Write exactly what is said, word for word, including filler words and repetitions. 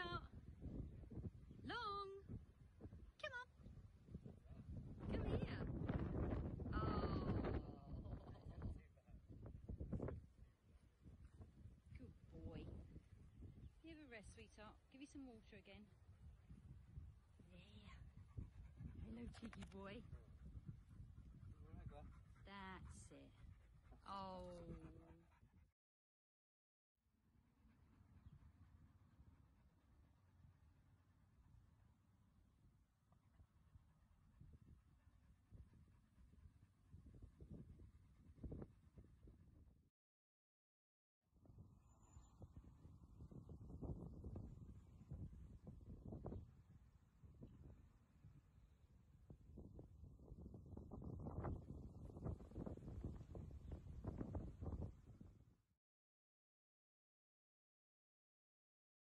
sweetheart. Long. Come on. Come here. Oh. Good boy. You have a rest, sweetheart. Give you some water again. Yeah. Hello, cheeky boy.